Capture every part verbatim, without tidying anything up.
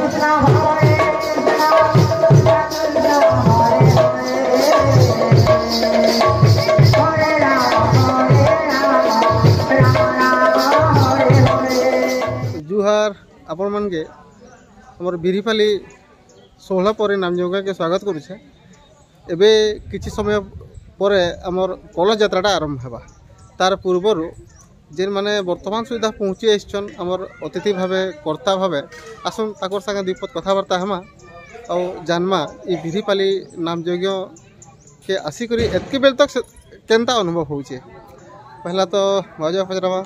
जुहार आपण मन के हमर बिरीपाली सोहला पर नामजोगा के स्वागत करुछे। एबे किछि समय पर हमर कलश यात्राटा आरंभ हेबा। तार पूर्वर जेन माने वर्तमान सुविधा पहुँची आइछन हमर अतिथि भावे कर्ता भावे आसन ताकर संगे दुपद कथबार्ता हेमा और जानमा ई बिरीपाली नामजोग्य के आसी करी एतके बेल तक केनता अनुभव होउछे। पहला तो बाजा पजरावा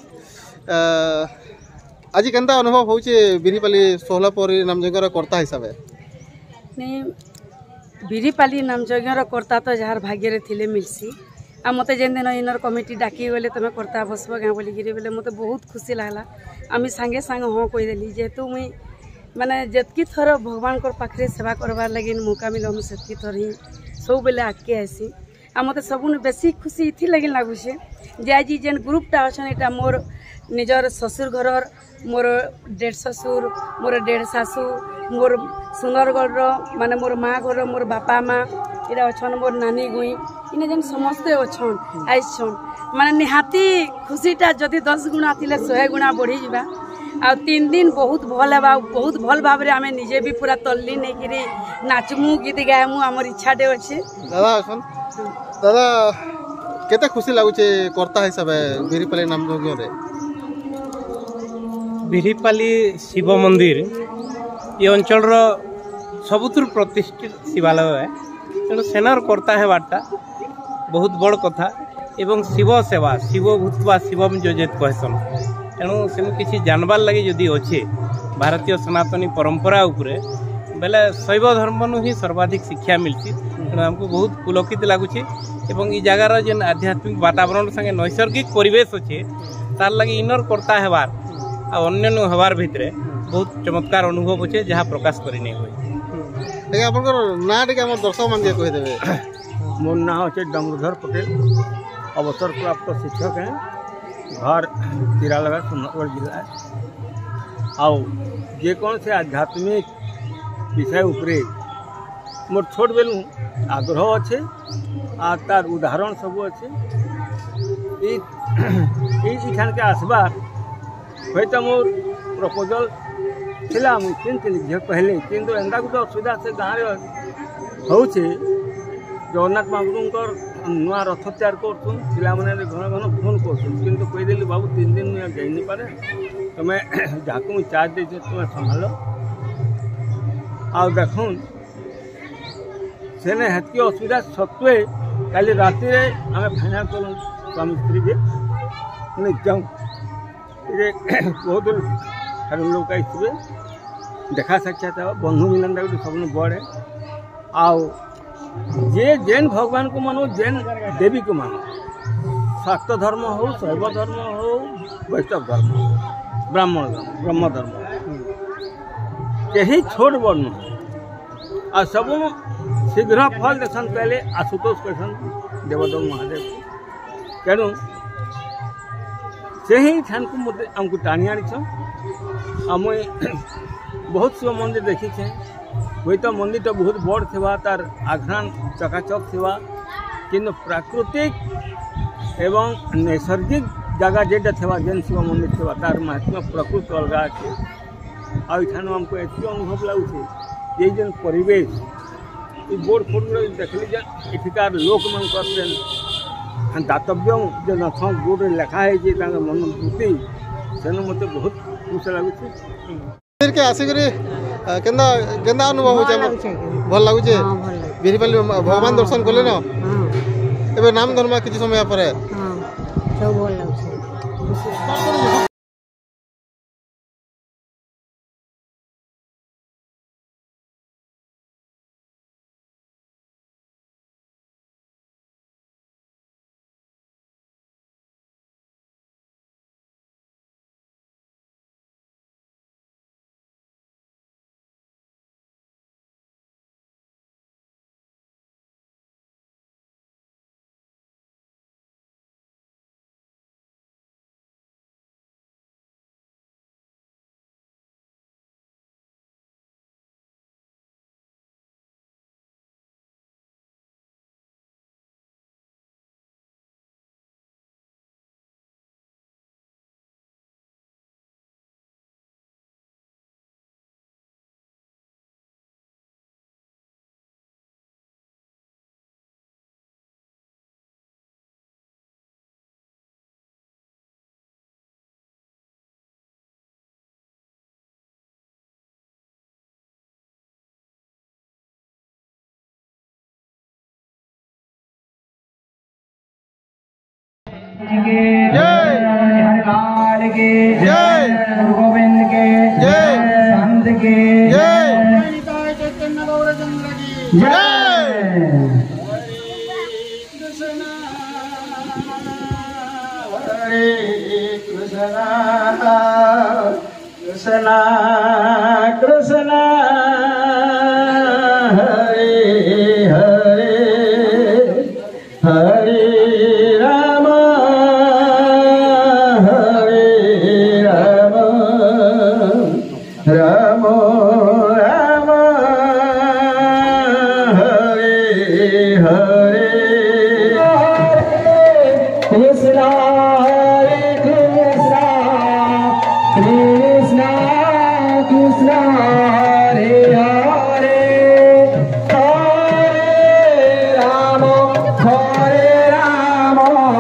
आज केनता अनुभव होउछे बिरीपाली सोहला परी नामजोग्यर कर्ता हिसाब नहीं बिरीपाली नामजोग्यर कर्ता तो जार भाग्य थिले मिलसी आ मते जेन दिन इनर कमिटी डाकी गले तुम कर्ता बसब गाँ बोलिकी बोले मत बहुत खुशी लगला। आम सांगे सांगे हाँ कहीदेली जेहेतु मुई माने जितकी थर भगवान पाखे सेवा करवार लगे मौका मिले मुझे सेतकी थर ही सब बेले आगे आसी आ मत सबुन बेसी खुशी इथि लगे लगुचे जे आज जेन ग्रुपटा अच्छा यहाँ मोर निजर ससुर घर मोर डेढ़ ससुर मोर डेढ़ सासू मोर सुंदरगढ़ माने मोर माँ घर मोर बापा माँ इरा अच्छन मोर नानी गुई इने जेन समस्ते अच्छन आइछन माने निहाती खुशीटा जदि दस गुणा थिले सौ गुणा बढ़ी जावा आ तीन दिन बहुत भल है बहुत भल भाव आम निजे भी पूरा तल्ली नहीं कि नाचमु गीत गायमु आमर इच्छाटे अच्छे। दादा अच्छन दादा केते खुशी लगुचे कर्ता हिसाब बिरीपाली नामजोग्य रे बिरीपाली शिव मंदिर ये अंचल सबुथुर प्रतिष्ठित शिवालय है तेणु सेनार कर्ता है बाटा बहुत बड़ कथा एवं शिव सेवा शिव भूतवा शिवम जोजेत कहसन तेणु से किसी जानबार लगे जदि अच्छे भारतीय सनातनी परंपरा उपरे बेले शैव धर्म ही सर्वाधिक शिक्षा मिलती तेणु हमको बहुत पुलकित लगुच एवं ई जगार जेन आध्यात्मिक वातावरण संगे नैसर्गिक परिवेश अच्छे तार लगे इनर कर्ता हेबार आ अन्य हबार भितरे बहुत चमत्कार अनुभव अच्छे जहाँ प्रकाश कर नहीं हुए। आपनकर ना टिके हमर दर्शक मान कहि देबे। मोर ना होचे डमरूधर पटेल अवसर प्राप्त शिक्षक हैं घर तिरालगा सुंदरगढ़ जिला है आओ जे कौन से आध्यात्मिक विषय उपरे मोर छोट बेलू आग्रह अच्छे आ तार उदाहरण सब अच्छे इठान के आसबार हूँ तो मोर प्रपोजल थिला मुझे चिंतली झे पहले किंतु एंदा गोटे असुविधा से गाँव में होचे जगन्नाथ महाप्रभुंकर नुआ रथ तैयार कर पाने घन घन फोन कर कहीदेली बाबू तीन दिन मुझे जाई नहीं पारे तुम्हें जहाँ मुझे चार्ज दे तुम्हें संभाल आ देखुन सेने हेतकी असुविधा सत्वे काली राति आम फाइनाल करूँ स्वामी स्त्री के जाऊँ बहुत ठाकुर लोग आसवे देखा साक्षात बंधु मिलन गोटे सब बड़े आओ जे जैन भगवान को मानो जैन देवी को मानो शाक्त धर्म हो शैव धर्म हो वैष्णव धर्म ब्राह्मण धर्म ब्रह्म धर्म यही छोट वर्ण आ सब शीघ्र फल देखन पहले आशुतोष कहन देवदेव महादेव तेणु से ही ठान को मत आमको टाणी आनी मुई बहुत शिव मंदिर देखी छे हुई तो मंदिर तो बहुत बड़ थी तार आघ्राण चकाचक थी कि प्राकृतिक एवं नैसर्गिक जगह जेटा थी जेन शिव मंदिर थी तार महात्म्य प्रकृति अलग अच्छे आठान आमको एत अनुभव लगुचे ये जेन परिवेश ये बोर्ड फोड़ देखली जे इठिकार लोक मन कर दातव्य जो नथ बोर्ड लेखा है मनोवृत्ति से मत बहुत खुश लगुचे के आसिकरी केंदा केंदा अनुभव होचे भल लागुचे बिरीपाली भगवान दर्शन कले न एबे नाम धर्म किछि समय पर हां सब भल लागुचे। जय हरिलाल की जय गुरु गोविंद के जय संत के जय जय कृष्णा कृष्णा हरे हरे हरे राम हरे राम राम राम हरे हरे कृष्णा हरे कृष्णा कृष्णा कृष्णा हरे हरे हरे राम हरे राम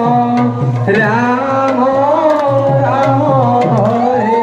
राम राम हरे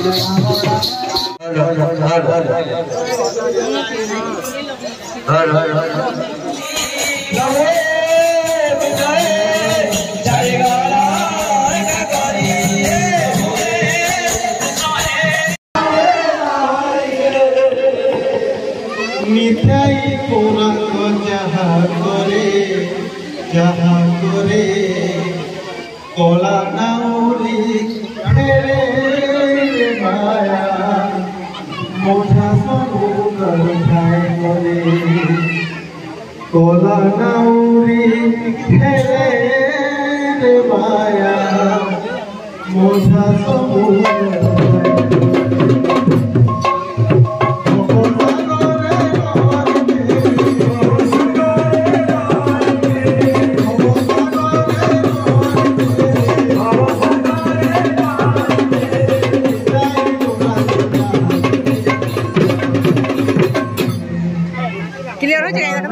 নিতাই পৌরাঙ্গ যাহা করে যাহা করে কলা নাউরি ফেরে মায়া মোঝা সবু গলধাই করে কলা নাউরি ফেরে মায়া মোঝা সবু क्लियर हो जाएगा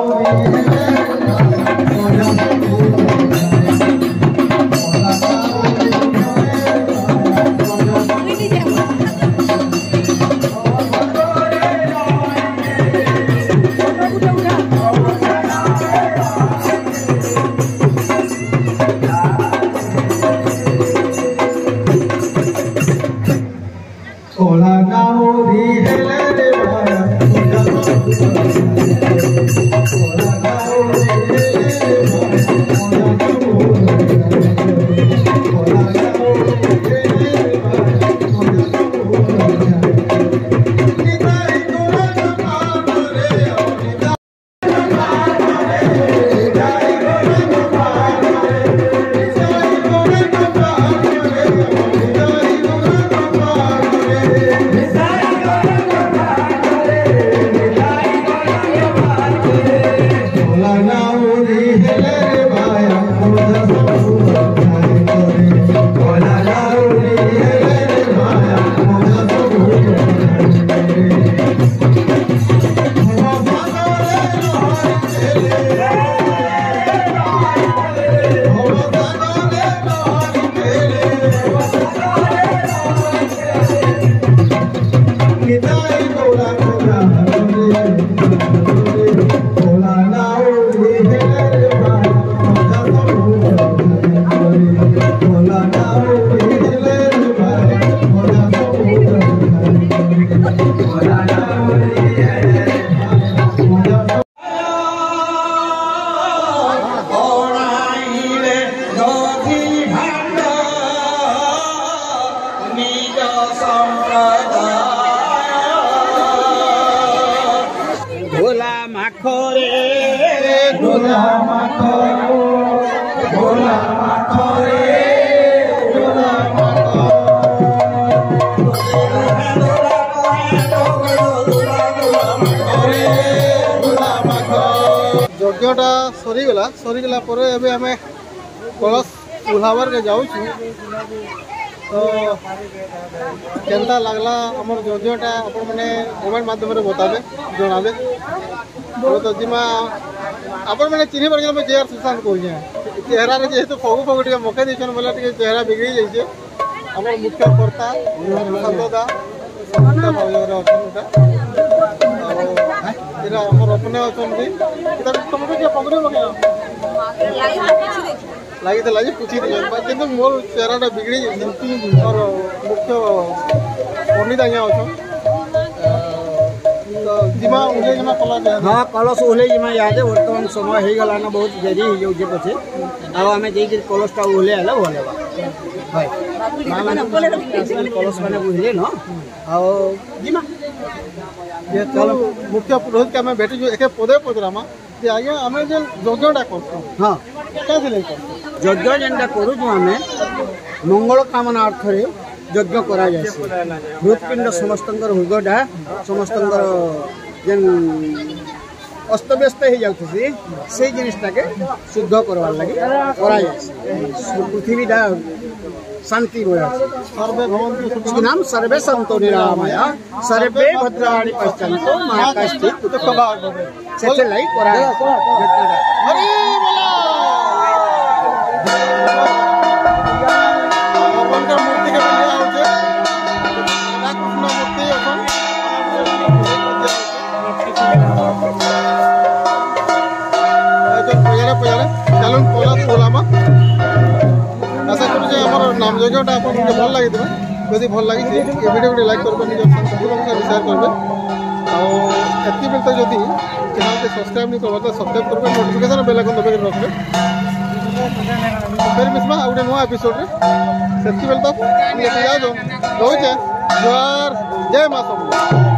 Kola nauri hele re baya, kola nauri hele re baya, kola nauri hele re baya, nitai kola naamare, nitai naamare, nitai kola naamare, nitai kola naamare, nitai kola naamare. ভোলা মাখরে Gola makoro, gola makore, gola যজ্ঞটা সরিগলা সরিগলা পরে এবে আমি কলস উল্হাবার কে যাউছু তো কেনতা লাগলা আমার যজ্ঞটা আপন মানে comment মাধ্যমে বতাবে জনাবে তো জিমা আপন মানে চিনি পারছেন আমি চেয়ার সুশান্ত করছে চেহারার যেহেতু ফগু ফগু টিকে মুখে দিয়েছেন বলে টিকে চেহারা বিগড়ি যাইছে আমার মুখ্য কর্তা সুশান্ত দা সুশান্ত ভাউজরে অছেন এটা এরা আমার অপনে অଛନ୍ତି এটা তোমাকে কি পগড়ি বকে লাগি লাগি পুছি দিছেন কিন্তু মোর চেহারাটা বিগড়ি যাইছে আর মুখ্য পণ্ডিত আজ্ঞা অছন जिमा उले जिमा कला दे हाँ कलश ओह्ले जिमा याद बर्तमान समय हो गला ना बहुत देरी हो जाऊे पछे अब आम जा कलशटा ओह्ले आला भले भाई कलश मैंने बुझले न जिमा ये चलो मुख्य पुरोहित के हमें भेटी जो एक पदे पदरामा जे आगे हमें जे यज्ञटा करतो हाँ क्या दिले यज्ञ जेनटा करू आम मंगल कामना अर्थ यज्ञ करा जायसी हृदपिंड समस्त हृदयटा समस्त जेन अस्तव्यस्त हो जाती से जिनटा के शुद्ध करवार लगे करा जायसी पृथ्वीटा शांति सर्वे भवन्तु नाम सर्वे सन्तु निरामया सर्वे भद्राणि पश्यन्तु मा कश्चित् दुःखभाग् भवेत् से लाई करा हरि बोला भगवान का मूर्ति के बन गया चलो कला खोलामा आशा करूँ आम नाम यज्ञटा आपको भल लगी जदि भल लगी ये वीडियो को लाइक करेंगे निज साथी शेयर करेंगे आती बेल तक जदि चैनल के सब्सक्राइब नहीं करवा तो सब्सक्राइब करेंगे नोटिफिकेशन बेल आइकन दबाई रखिए फिर मिसवा आ गोटे नुआ एपिसोड से बेल तक रोचे जुहार जय माँ सब।